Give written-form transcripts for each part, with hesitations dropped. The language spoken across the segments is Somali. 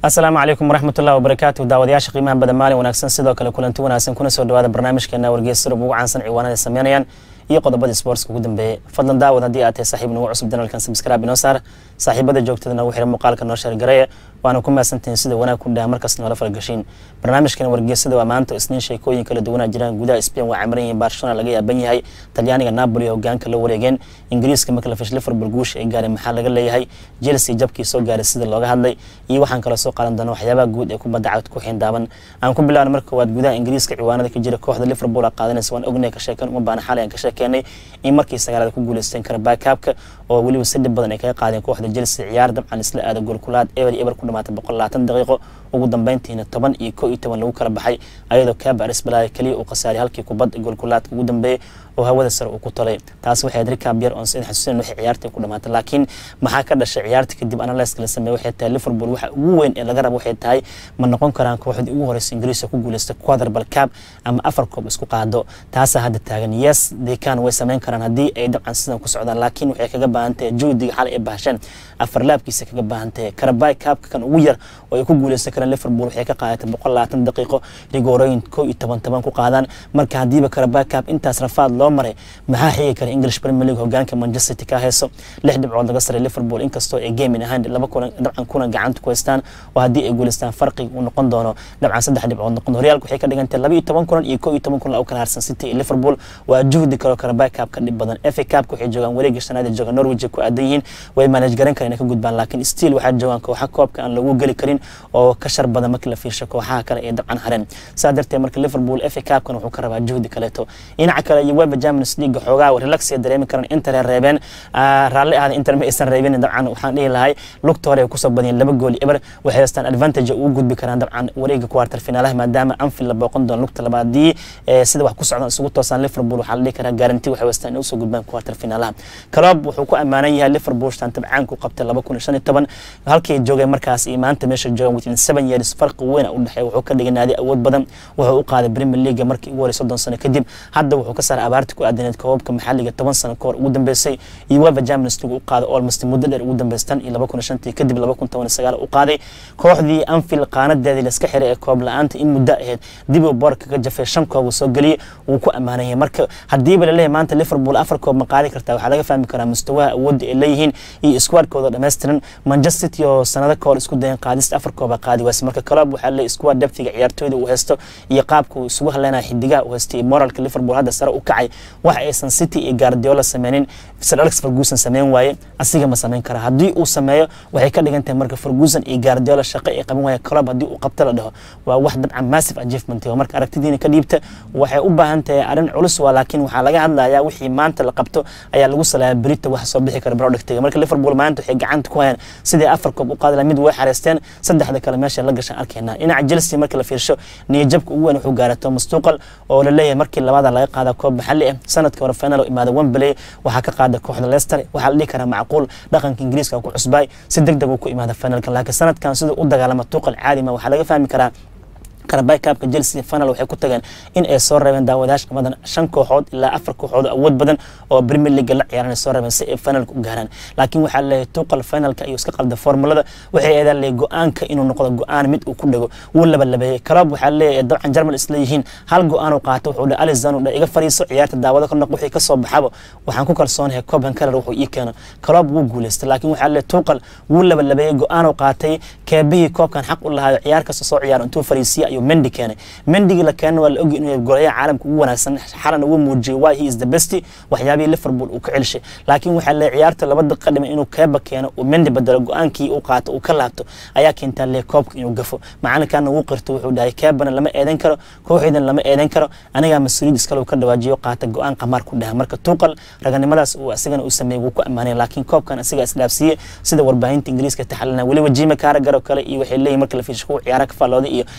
السلام عليكم ورحمة الله وبركاته. داودياش قيمة بدل مالي ونكسن سيدو كلا كلنتو وناسن كنا سو دوادا برنامج كنا ورجيس ربو عن سنع وانا سميانيان يقضى بدي سبورتس كودن به فضلا داود هدي أتى صاحب نوع عصب دنا الكن سبسكرايب بنوصار صاحب بدي جوكتنا وحير مقال كنا شهر قرية وأنا كم سنتين سيدو وانا كنا مركز نولا فرقشين برنامج كنا ورجيس سيدو ومانتو سنين شيء كوين كلا دونا جيران جودا إسبان وعمرين برشلونة لقي أبني هاي تلياني نابولي وجان كلا وريجين إنجليز كما كلا فيش ليفربول جوش إيجار محل لقي هاي جيلسي جابكي سو جار سيد اللي هذا يوحنا كلا سوق على دنا وحيابا جود يكون بدعت كوحين دابن أنا كم بلا مركز واد جودا إنجليز كعوانا ذيك جيرا كوحدة ليفربول قادنا سوان أغنية كشكل ومبان حاليا كشكلني إن مركز سجالة كوجولستين كربا كابك وولي وسد بدنا كقاعدين كوحدة جلسة عيار دم عن إسلاء هذا جول كلاد إبر كل ما تبقى الله دقيقة وقدام بينتين طبعا يكو يتمن لو كربحي أيضا كاب عرس بلا كلي وقصاري هالكي كوبد جول كلاد قدام بي وهذا السر وكطلع تاسو حيدري كابير أنسين حسين وحي عيارتي كل ما لكن ما حكر الشيء عيارتك دي أنا لا أسكال سمي وحي تاع ليفربول وين اللي جرب وحي تاعي من نقول كران كواحد وهرس إنجليز كوجولست كوادر بالكاب أما أفر كوب اسكو قاعدو تاسا هذا التاجن يس دي كان ويسمين كران هدي أيضا عن سنة كسعودان لكن وحي كجبا أنت جودي حال إبهشان أفر لاب كيس كجبا أنت كرباي كاب كان وير ويكوجولست كران ليفربول وحي كقاعدة بقول دقيقة ريجورين كو يتبان كو قاعدان مركز هدي بكرباي كاب أنت أسرفاد مري maxaa xigi kara English Premier League hogaanka Manchester City ka hayso 6 dhibcood laga saray Liverpool inkastoo ay game in ahaan laba kulan dabcan kuna gacanta ku haystaan oo hadii ay guuleystaan farqi uu noqon doono dabcan 3 dhibcood noqon Real waxay ka dhigantay 12 kulan iyo 11 kulan oo kala harsan City iyo Liverpool waa juhdi karo Carabao Cup ka dhib badan FA Cup waxay joogan wareegga shanaad ee joogan Norwich ku aadayiin way manage garan kareen ka gudbaan laakiin still waxa joogan kooxo koobka aan lagu gali karin oo ka shar badan markii la fiirsho kooxaha kale ee dabcan haran saadartay marka Liverpool FA Cup kan wuxuu ka rabaa juhdi kaleeto dhinaca kale iyo web Champions League xogaa relax dareemi karan Inter reebeen raalli ah Inter ma isan reebeen dabcan waxaan dhihi lahay lugta hore ku soo badiyeen 2 gool eber waxay haystaan advantage uu gudbi karaan dabcan wareegga quarter finaalaha maadaama Anfield la booqan doon lugta labaadii sida wax ku socdaan isugu toosan Liverpool waxa la dhihi karaa guarantee waxay haystaan inay soo gudbaan quarter finaalaha Klopp wuxuu ku amaanan yahay Liverpool shan tabcaan ku qabtay 2015 halkii joogay markaas iyo maanta meesha joogan within 7 years farq weyn u dhaxay wuxuu ka dhigay naadi awood badan wuxuu u qaaday Premier League markii uu wareey 30 sano kadib hadda wuxuu ka saaray abaarta ku aadaneed koobka maxalliga 10 sano koor ugu dambeysay iyo web Champions League u qaaday almost muddo dheer ugu dambeystan iyo 2005 kadib 2019 u qaaday kooxdii Anfield qaanadeedii la iska xiray ee koob la'aanta in muddo ahayd dib u boorka ka jafay 5 koob soo galiyay uu ku amaanayay marka hadii la leeyahay maanta Liverpool 4 koob ma qaadi kartaa waxa laga fahmi karaa mustawa awood ay leeyihiin iyo squad-kooda dhameystiran Manchester City oo sanado koor isku dayan qaadista 4 koob qaadi waas marka Klopp waxa la squad depth-ga ciyaartooyda uu haysto iyo qaabka uu isugu haleenay xidigaha uu haystay moralka Liverpool hadda sare u kacay wax aysan City iyo Guardiola sameeyeen Sir Alex Ferguson sameeyeen waaye asiga ma sameyn kara hadii uu sameeyo waxay ka dhigantahay marka Ferguson iyo Guardiola shaqo ay qaban waayeen Klopp hadii uu qabto la dhaho waa wax dabcan massive achievement oo marka aragtidiina ka dhiibta waxay u baahan tahay arin culus waa laakiin waxa laga hadlayaa wixii maanta la qabto ayaa lagu salaayay Brita wax soo bixi kara productiga marka Liverpool maanta waxay gacanta ku hayaan sidii 4 koob u qaadi mid way xareysteen saddexda kale meesha la gashan arkeenaa dhinaca Chelsea marka la fiirsho niyadjabka ugu weyn wuxuu gaaray Thomas Tuchel oo la leeyahay markii labaad laga qaada koob maxalli ah sanadka hore final oo imaada Wembley waxa ka qaada kooxda Leicester waxa la dhigi karaa macquul dhaqanka Ingiriiska ku cusbay si degdeg uu ku imaada finalka laakiin sanadkan sidoo u dagaalama Tuchel caadi ma waxa laga fahmi karaa Carabao Cup Chelsea final waxay ku tageen in ay soo reebeen daawadayaasha badan 5 kooxood ilaa 4 kooxood awood badan oo Premier League la ciyaarana soo reebeen si ay final u gaaraan laakiin waxa la Tuchel finalka iyo iska qalda formulada waxay eedan leey go'aanka inuu noqdo go'aan mid uu ku dhago wuu laba labeeyay Klopp waxa leeyahay dabcan German isla yihiin hal go'aan uu qaato wuxuu dhahay Alisson iga fariiso ciyaarta daawada ka noqdo wixii ka soo baxaba waxaan ku kalsoonahay Koban kale wuxuu ii keeno Klopp wuu guuleystay laakiin waxa la Tuchel wuu laba labeeyay go'aan uu qaatay keebihii koobkan xaq u lahaa ciyaar ka soo ciyaar intuu fariisiyo iyo Mendy كان مندي لكان ولا أجي إنه يقول يا عالم كونا سن حالنا وموجي واي هي is the best وحيابي ليفربول وكعلشه لكن وحلا عيارته اللي بدك قدم إنه كابا كان ومندي بدل الجوان كي وقعت وكلابته أياك أنت اللي كوب إنه قفوا معنا كان وقرته وحدا كابنا لما إذن كرو كوحدا لما إذن كرو أنا جا مسؤولين يسكلوا كده واجي وقعت الجوان قمار كلها مركز توقل رجعني مدرس وأسجن وسمي وكأمانة لكن كوب كان أسجن أسلافسية سيد 40 إنجليز كتحلنا ولي وجي مكارجر وكلا إيه وحلي مركز في شكو عيارك فلودي إيه قارن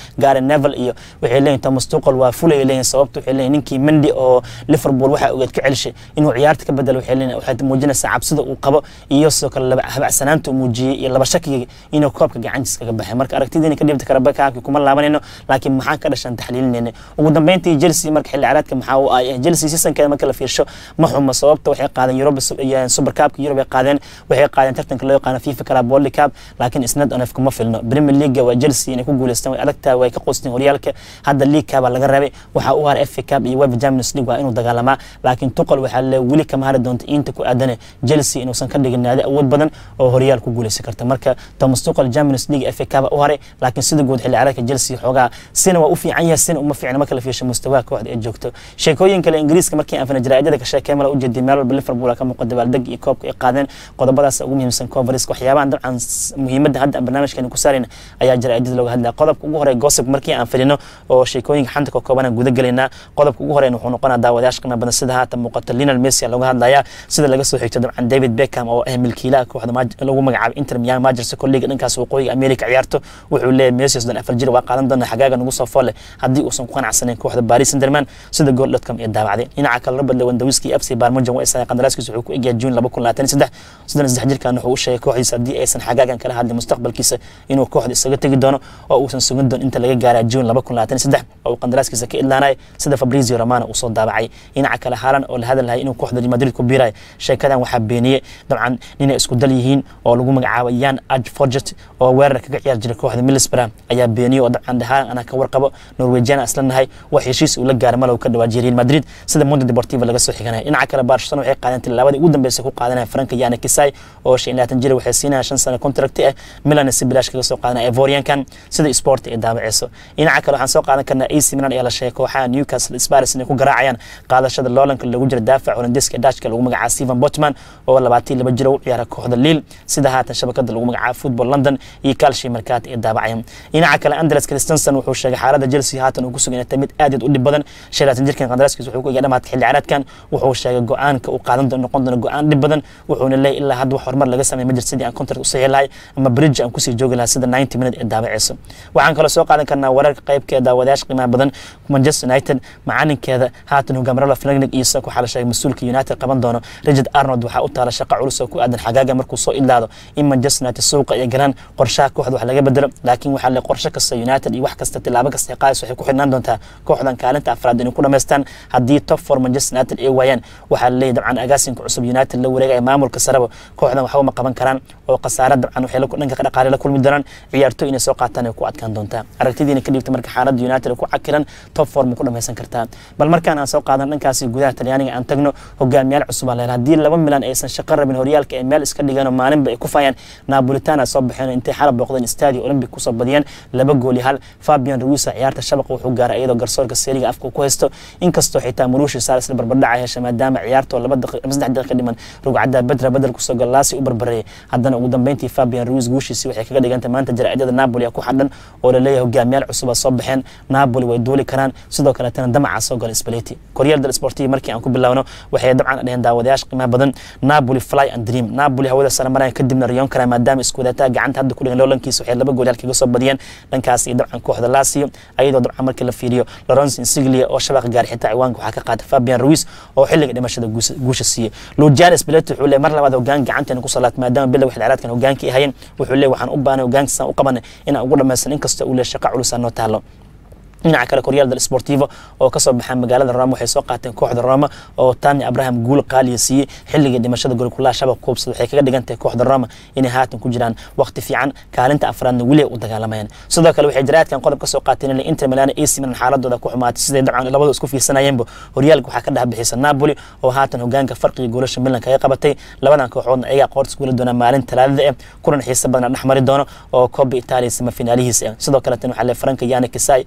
Neville iyo waxay leeyihiin Thomas Tuchel waa fulay leeyihiin sababtu waxay leeyihiin ninkii Mendy oo Liverpool waxa uu ka celshay inuu ciyaarta ka bedelo waxay leeyihiin waxay muujinaysaa cabsida uu qabo iyo sidoo kale laba habacsanaanta uu muujiyay iyo laba shakiga inuu koobka gacantiisa kaga baxay marka aragtideena ka dhibta Carabao Cup kuma laabanayno laakiin maxaa ka dhashan taxliilinayna ugu dambeyntii Chelsea marka xilli ciyaareedka maxaa uu ay Chelsea seasonkeeda marka la fiirsho ma xumo sababta waxay qaadeen Europe Super Cup Europe waxay qaadeen tartanka loo yaqaan FIFA Club World Cup laakiin isnad aan kuma filno Premier League waa Chelsea inay ku guuleystaan way adagtaa way ka qoosteen horyaalka hadda League Cup laga rabay waxa uu har FA Cup iyo UEFA Champions League waa inuu dagaalamaa laakiin Tuchel waxa la wili kama hari doonto inta ku aadan Chelsea inuu san ka dhigin naadi awood badan oo horyaal ku guuleysan karta marka Thomas Tuchel Champions League FA Cup u haray laakiin sida guud xilli ciyaareedka Chelsea xoogaa sina waa u fiican yahay sina uma fiicna marka la fiirsho mustawa kooxda ay joogto sheekooyin kale Ingiriiska markii aan jaraa'idada ka sheekay mala u jeediyay meel Liverpool ka muuqda baaldeg iyo koobka ay qaadeen qodobadaas ugu muhiimsan coverage waxyaabaha dabcan muhiimadda hadda barnaamijkan ku saarayna ayaa jaraa'idada looga hadlaa qodobka ugu horeeya gossip markii aan filino oo sheekooyinka xanta ka kooban guda galeena qodobka ugu horeeya wuxuu noqonaa daawadayaasha qiimo badan sida haatan muuqata Lionel Messi looga hadlaya sida laga soo xigtay dabcan David Beckham oo milkiilaha kooxda lagu magacaabay Inter Miami Manchester League dhankaas waqooyiga America ciyaarto wuxuu leeyahay Messi sidoo afar jir waa qaadan doona xagaaga nagu soo foole hadii uusan ku qanacsaneyn kooxda Paris Saint-Germain sida goal.com ee daawacday dhinaca kale Robert Lewandowski FC Bayern waa isaga qandaraaskiisa wuxuu ku eegay June 2023 sidoo jirkaan wuxuu u sheegay kooxdiisa hadii aysan xagaagan kala hadlin mustaqbalkiisa inuu kooxda isaga tagi doono oo uusan sugan doon inta laga gaaray June 2023 oo qandaraaskiisa ka ilaanay sida Fabrizio Romano uu soo daabacay dhinaca kale Haaland oo la hadalay inuu kooxda Real Madrid ku biiray sheekadan waxa beeniyay dabcan inay isku dal yihiin oo lagu magacaabay Jan Forget oo weerar kaga ciyaar jiray kooxda Middlesbrough ayaa beeniyay oo dabcan Haaland ana ka warqabo Norwegian aslanahay wax heshiis uu la gaaray malaw ka dhawaajiyay Real Madrid sida Mundo Deportivo laga soo xiganay dhinaca kale Barcelona waxay qaadeen tilaabadii ugu dambeysay ku qaadanay Frank Yana Kisai oo 25 jir waxay siinayaan 5 sano contract ah Milan si bilaash kaga soo qaadanay Ivorian-kan sida Sport ee daabaceyso dhinaca kale waxaan soo qaadan karnaa AC Milan ayaa la sheegay kooxaha Newcastle Spurs inay ku garaacayaan qaadashada loolanka lagu jira daafac Hollandeeska Dutchka lagu magacaabo Steven Botman oo 22 jir u ciyaara kooxda Lille sida haatan shabakada lagu magacaabo Football London iyo Calcio Mercato ee daabacayaan dhinaca kale Andreas Christensen wuxuu sheegay xaaladda Chelsea haatan uu ku sugan yahay mid aad u dhib badan 25 jirkan qandaraaskiisa wuxuu ku eegay dhamaadka xilli ciyaareedkan wuxuu sheegay go'aanka uu qaadan doono noqon doono go'aan dhib badan wuxuuna leeyahay ilaa hadda wax horumar laga sameeyay majir sidii aan contract u saxiix lahay ama bridge aan ku sii joogi lahaa sida 90 minute ee daabaceyso waxaan kala soo qaadan karnaa wararka qaybka daawadayaasha qiimaha badan Manchester United macalinkeeda haatan hogaamiyaha Ralf Rangnick iyo ku xalashay mas'uulka United qaban doono Richard Arnold waxa uu taala shaqo culus oo ku aadan xagaaga markuu soo ilaado in Manchester United suuqa ay galaan qorshaha kooxda wax laga bedelo laakiin waxa la qorshe kasta United iyo wax kasta tilaabo kasta ay qaadayso waxay ku xidhnaan doontaa kooxdan kaalinta afraad inay ku dhameystaan hadii top 4 Manchester United ay waayaan waxa la leeyahay dabcan agaasinka cusub United la wareegay maamulka sarabo kooxdan waxa ma qaban karaan oo qasaarad dabcan waxay la dhanka dhaqaale la kulmi doonaan ciyaartoy inay soo qaataan ay ku adkaan doontaa aragtidiina ka dhigta marka xaaladda United ku cakiran top 4 ma ku dhameysan kartaa bal markaan aan soo qaadan dhankaasi gudaha Talyaaniga aan tagno hogaamiyaal cusub aan leeyahay hadii 2 Milan aysan shaqo rabin horyaalka ay meel iska dhigaan maalinba ay ku faayaan Napolitana soo baxeen intay xalab boqdeen Stadio Olympic ku soo badiyeen 2 gool iyo 1 Fabian Ruiz ciyaarta shabaqa wuxuu gaaray iyadoo garsoorka Serie A afka ku haysto inkastoo xitaa Marushi Salas la barbardhacay hesha maadaama ciyaarto 3 daqiiqo dhiman rugcada badal ku soo galaasi u barbaray haddana ugu dambeyntii Fabian Ruiz guushiisi waxay kaga dhigantay maanta jaraa'idada Napoli ku xadhan oo la leeyahay hogaamiyaal cusub soo baxeen Napoli way dooli karaan sidoo kale tan damaca soo gal Spalletti Corriere dello Sportivo markii aan ku bilaawno waxay dabcan dhaheen daawadayaasha qiimaha badan Napoli fly and dream Napoli hawada salaamaray kadibna Rion kara maadaama isku wadata gacanta hadda ku dhigan loolankiisa waxay 2 gool halkaga soo badiyeen dhankaas iyo dabcan kooxda Lazio ayadoo dabcan markii la fiiriyo Lorenzo Insigne oo shabaqa gaar xitaa ciwaanka waxa ka qaatay Fabian Ruiz oo xilliga dhimashada guusha siiyay Luciano Spalletti wuxuu leeyahay mar labaad hoggaan gacanteena ku salaad maadaama bilow xilciyaareedkan hoggaankii ahayn wuxuu leeyahay waxaan u baahnay hoggaankiisa u qabanay in aan ugu dhameysan inkastoo uu leeyahay shaqo culus aan noo taalo dhinaca kale Corriere dello Sportivo oo ka soo baxay magaalada Roma waxay soo qaateen kooxda Roma oo Tammy Abraham guul qaali siiyay xilliga dhimashada gool kula shabaq koobsad waxay kaga dhigantay kooxda Roma inay haatan ku jiraan waqti fiican kaalinta afraadna wali u dagaalamayaan sidoo kale waxay jaraadkan qodob ka soo qaateen in Inter Milan AC Milan xaaladooda ku xumaatay sidoo dabcan labadu isku fiirsanayeenba horyaalka waxa ka dhax bixisa Napoli oo haatan hogaanka farqiga goolasha Milan kaga qabatay labadan kooxoodna ayaga qoortis guul doona maalin Talaadada ah kulan xiiso badan dhaxmari doono oo Coppa Italia semifinalihiisa sidoo kale tan waxa la Frank Yana Kisai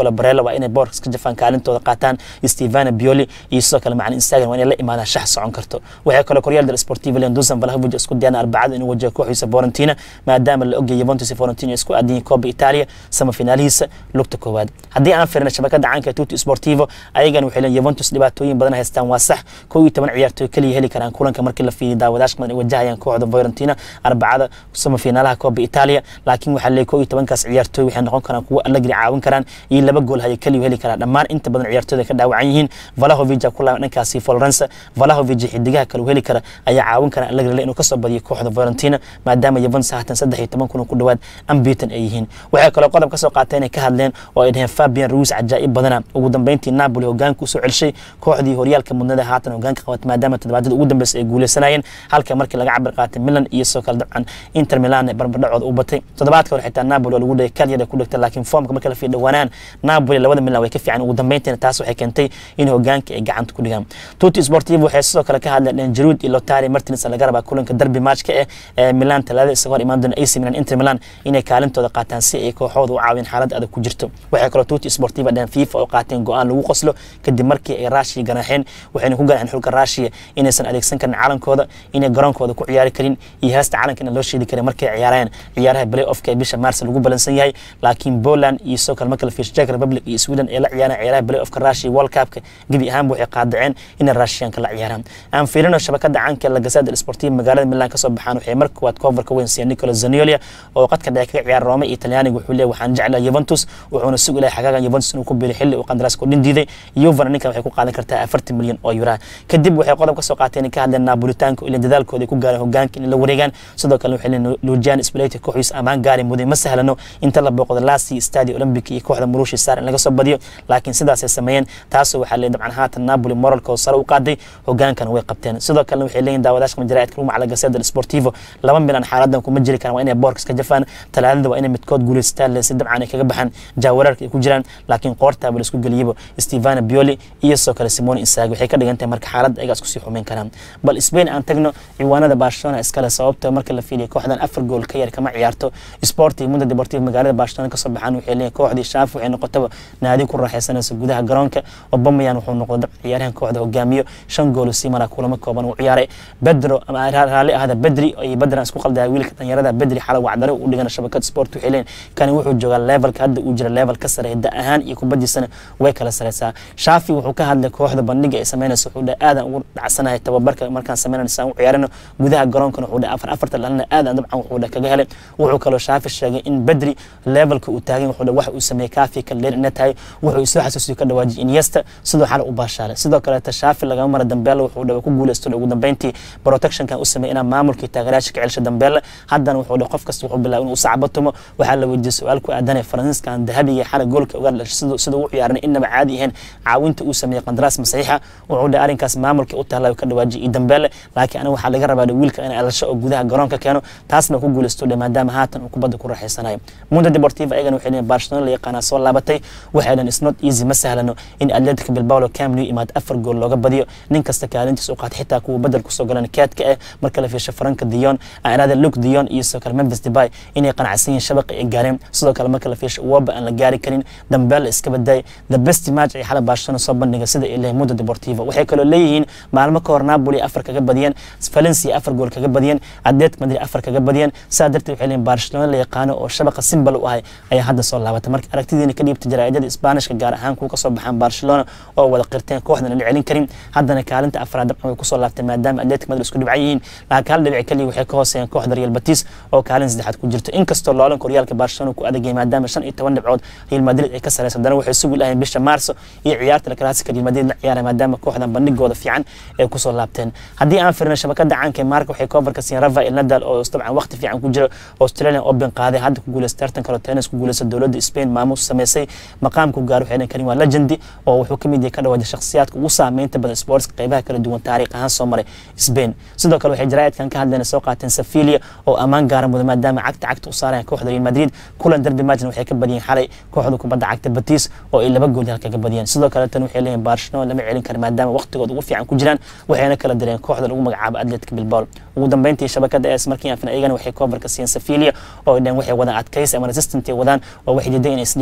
Nicolo Barella waa inay boorka iska jafaan kaalintooda qaataan Stefano Pioli iyo sidoo kale macallin Instagram waa inay la imaadaan shax socon karto waxay kale Corriere dello Sportivo leen Dusan Vlahovic isku dayana arbacada inuu wajaho kooxdiisa Fiorentina maadaama la ogyahay Juventus iyo Fiorentina isku aadiyeen Coppa Italia sama finaalhiisa lugta koowaad haddii aan fiirno shabakada caanka Tutti Sportivo ayagan waxay leen Juventus dhibaatooyin badan haystaan waa sax 11 ciyaartoy kaliya heli karaan kulanka markii la fiiriyo daawadayaasha badan ay wajahayaan kooxda Fiorentina arbacada sama finaalaha Coppa Italia laakiin waxa la 11 kaas ciyaartoy waxay noqon karaan kuwa Allegri caawin karaan iyo laba gool hay kaliya heli karaan dhammaan inta badan ciyaartooyda ka dhaawacan yihiin Vlahovic ku laaban dhankaasi Florence Vlahovic xidigaha kale heli kara ayaa caawin kara Allegri inuu ka soo badiyo kooxda Fiorentina maadaama Juventus haatan 13 kulan ku dhawaad unbeaten ay yihiin waxay kale qodob ka soo qaateen ka hadleen oo ay dhaheen Fabian Ruiz cajaa'ib badana ugu dambeyntii Napoli hogaanka u soo celshay kooxdii horyaalka mudnada haatan hogaanka qabat maadaama toddobaadada ugu dambeysay ay guuleysanayeen halka markii laga cabir qaatay Milan iyo soo kala dabcan Inter Milan barbardhacooda u batay toddobaadka hore xitaa Napoli lagu dhigay kaliyada ku dhigtay laakiin formka markii la fiiriyo dhawaanaan Napoli labada Milan way ka fiican ugu dambeyntii taas waxay keentay in hogaanka ay gacanta ku dhigaan Tutti Sportivo waxay sidoo kale ka hadleen Giroud iyo Lautaro Martinez laga rabaa kulanka derby matchka ee Milan talaada isagoo imaan doona AC Milan Inter Milan inay kaalintooda qaataan si ay kooxooda u caawin xaalad adag ku jirto waxay kale Tutti Sportivo dhan FIFA oo qaateen go'aan lagu qoslo kadib markii ay Russia ganaxeen waxayna ku ganaxeen xulka Russia inaysan adeegsan karin calankooda inay garoonkooda ku ciyaari karin iyo heesta calanka in loo sheedi karin markay ciyaarayaan ciyaaraha play-off ka bisha Maarso lagu balansan yahay laakiin Poland iyo soo kale markii la fiirshay Czech Republic iyo Sweden ay la ciyaaraan ciyaaraha play-off ka Russia World Cup-ka gibi ahaan waxay qaadaceen in Russian-ka la ciyaaraan aan fiirino shabakada caanka La Gazzetta dello Sportivo magaalada Milan ka soo baxaan waxay markii cover ka weyn siiyay Nicolo Zaniolo oo qadka dhexe ka ciyaar Roma iyo Talyaaniga wuxuu leeyahay waxaan jeclahay Juventus wuxuuna sugi lahaa xagaaga Juventus inuu ku biiro xilli uu qandaraas ku dhindiiday Juve ninka waxay ku qaadan kartaa 40 milyan oo euro kadib waxay qodob ka soo qaateen ka hadleen Napolitanka ilaa dadaalkooda ku gaaray hogaanka in la wareegaan sidoo kale waxay leeyihiin Luciano Spalletti kooxdiisa amaan gaari muday ma sahlano inta la booqdo Lazio Stadio Olimpico iyo kooxda Marussia Sarri in laga soo badiyo laakiin sidaas ay sameeyeen taas waxa la dabcan haatan Napoli moralkooda sare u qaaday hogaankan way qabteen sidoo kale waxay leeyihiin daawadaashka majraa'idka kuma La Gazzetta dello Sportivo 2 Milan xaaladan kuma jiri karaan waa inay boorka iska jafaan talaadada waa inay midkood guuleystaan si dabcan ay kaga baxaan jaawararka ay ku jiraan laakiin qoorta bal isku galiyay Stefano Pioli iyo soo kale Simone Inzaghi waxay ka dhigantahay marka xaalad ay isku sii xumeyn karaan bal Spain aan tagno ciwaanada Barcelona iskala sababta marka la fiiriyo kooxdan 4 gool ka yar kama ciyaarto Sporting Mundo Deportivo magaalada Barcelona ka soo baxaan waxay leeyahay kooxdii Xavi waxay noqotay naadi ku raaxaysanaysa gudaha garoonka Aubameyang wuxuu noqday ciyaaryahan kooxda hogaamiyo 5 gool si mara kulamo kooban uu ciyaaray Pedro ama raali ahada Pedri ay Pedro isku qalday wiilka tanyarada Pedri xalay wacdaro u dhigana shabakad sport waxay leeyahay kan wuxuu joogaa level ka hadda uu jira level ka sare ahaan iyo kubadiisana way kala sareysaa Xavi wuxuu ka hadlay kooxda bandhiga ay sameynayso wuxuu aadan ugu dhacsanahay tababarka markaan sameynayso u ciyaarano gudaha garoonkana wuxuu afarta dhalana aadan dabcan wuxuu kaga helay wuxuu kale Xavi sheegay in Pedri levelka uu taagan wuxuu wax uu sameeyay kaafi ka leer inay wuxuu soo xasuusiyo ka dhawaajin Iniesta sidoo xal u baashaale sidoo kale Xavi laga mar Dembele wuxuu ku guuleystay ugu dambeyntii protection kan u sameeyay in maamulka taageerayaasha ka celsha Dembele haddana wuxuu qof kasta wuxuu bilaabay inuu sacbatumo waxa la weydiiyay su'aal ku aadan Faransiiskan dahabiga xal goolka uga dhashay sidoo uu ciyaarnay inaba caadi ahayn caawinta uu sameeyay qandaraas masaxiixa wuxuu arinkaas maamulka u tahlay ka dhawaajiyay Dembele laakiin ana waxa laga rabaa wiilka in alasho oo gudaha garoonka keeno taasna ku guuleysto maadaama haatan uu kubadda ku raaxaysanayo Mundo Deportivo ayagana waxay leeyihiin Barcelona la yaqaan soo laabatay waxayna is not easy ma sahlano in Atletico Bilbao Camp Nou imaad 4 gool looga badiyo nin kasta kaalintiisa u qaad xitaa kuwa badal ku soo galan kaadka marka la fiirsho Frank de Jong aanada Luke de Jong iyo soo kale Memphis Depay inay qanacsan yihiin shabaqa ay gaareen sidoo kale marka la fiirsho waba aan la gaari karin Dembele iska baday the best match ay xalay Barcelona soo bandhigay sida ay leeyahay Mundo Deportivo waxay kale leeyihiin maalmo ka hor Napoli 4 kaga badiyeen Valencia 4 gool kaga badiyeen Atletico Madrid 4 kaga badiyeen sadartii waxay leeyihiin Barcelona la yaqaano oo shabaqa simple u ahay ayaa hadda soo laabatay marka aragtidiina ka dhiibtay jaraa'idada Isbaanishka gaar ahaan kuwa ka soo baxaan Barcelona oo wada qirteen kooxdan la celin karin haddana kaalinta afraad dabcan ku soo laaftay maadaama Atletico Madrid isku dhibcan yihiin laakiin hal dhibic kaliya waxay ka hooseeyaan kooxda Real Betis oo kaalin saddexaad ku jirto inkastoo loolan Koryaalka Barcelona ku adeegay maadaama 15 dhibcood Real Madrid ay ka sareyso haddana waxay sugi lahayn bisha Maarso iyo ciyaarta la Clasico Real Madrid la ciyaaray maadaama kooxdan bandhigooda fiican ay ku soo laabteen haddii aan fiirno shabakada caanka Marca waxay cover ka siiyeen Rafael Nadal oo dabcan waqti fiican ku jiro Australian Open qaaday hadda ku guuleystay tartanka tennis ku guuleystay dawladda Spain maamuus sameysay maqaamku gaar waxay karin waa legend oo wuxuu kamid yahay ka dhawaad shakhsiyaadka ugu saameynta badan sports qaybaha kala duwan taariikh ahaan soo maray Spain sidoo kale waxay jaraa'idkan ka hadleen soo qaateen Sevilla oo amaan gaar mudan maadaama cagta u saareen kooxda Real Madrid kulan derby match waxay ka badiyeen xalay kooxda kubadda cagta Betis oo ay 2 gool halka ka badiyeen sidoo kale tan waxay leeyihiin Barcelona lama celin karo maadaama waqtigooda ugu fiican ku jiraan waxayna kala direen kooxda lagu magacaabo Atletico Bilbao ugu dambeyntii shabakada AS markii aan ayagana waxay cover ka siiyeen Sevilla oo dhan waxay wadaan adkaysi ama resistance wadaan oo waxay diideen inay isdhibaan waxay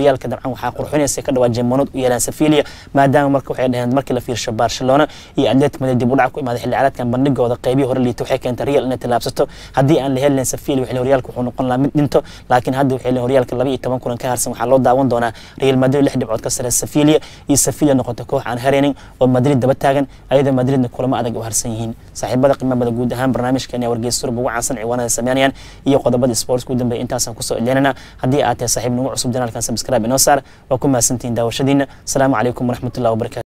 horyaalka dabcan waxaa qurxinaysa ka dhawaa Jemonod u yeelan Sevilla maadaama marka waxay dhaheen markii la fiirsho Barcelona iyo Atletico Madrid dib u dhac ku imaaday xilli ciyaareedkan bandhigooda qaybihii hore liito waxay keentay Real inay talaabsato haddii aan la helin Sevilla wixii horyaalka wuxuu noqon lahaa mid dhinto laakiin hadda wixii horyaalka 12 kulan ka harsan waxaa loo daawan doonaa Real Madrid 6 dhibcood ka sareysa Sevilla iyo Sevilla noqoto koox aan hareenin oo Madrid daba taagan ayada Madridna kulamo adag u harsan yihiin saaxiibada qiimaha guud ahaan barnaamijkeena wargeysta ugu caansan ciwaanada sameynayaan iyo qodobada sports ku dambeeyay intaas aan ku soo ilaalinaa haddii aad tahay saaxiib nagu cusub janaalkan subscribe inoo saar waa ku mahadsantiin daawashadiina asalaamu calaykum waraxmatullaahi wabarakaatuh